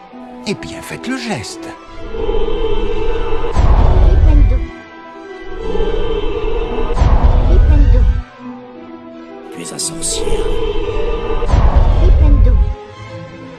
Eh bien, faites le geste. Elle est pleine d'eau. Elle est pleine d'eau. Tu es un sorcière.